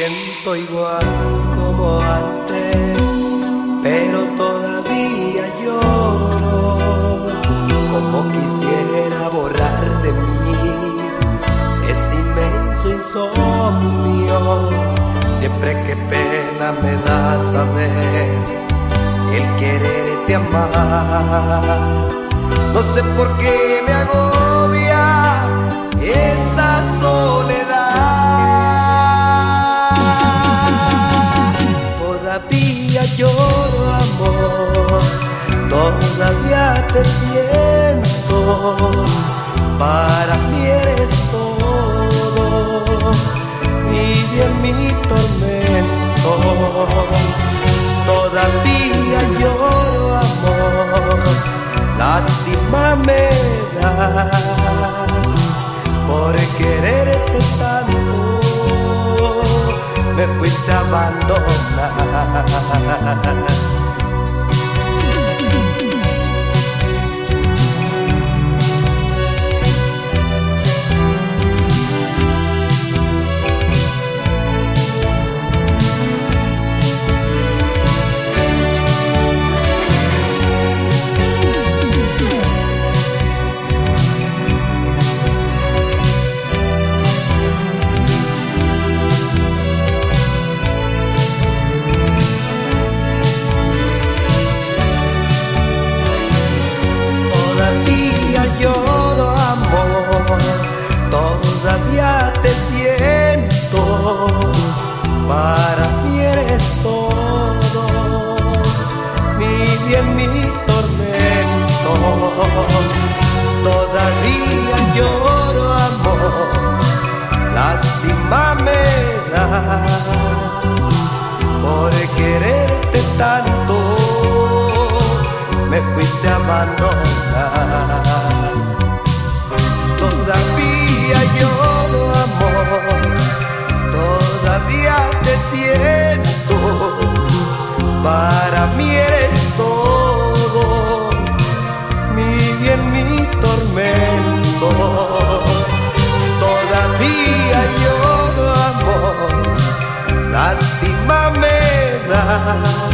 siento igual como antes, pero todavía lloro. Como quisiera borrar de mí este inmenso insomnio. Siempre que pena me da saber el quererte amar. No sé por qué me agobia esta soledad. Todavía lloro, amor, todavía te siento. Para mí eres todo, mi bien, mi tormento. Todavía lloro, amor, lástima me da por quererte tanto, me fuiste a abandonar. Lloro, amor, todavía te siento. Para mí eres todo, mi bien, mi tormento. Todavía lloro, amor, lástima me da por quererte tanto, me fuiste a abandonar. Todavía lloro, amor, todavía te siento. Para mí eres todo, mi bien, mi tormento. Todavía lloro, amor, lástima me da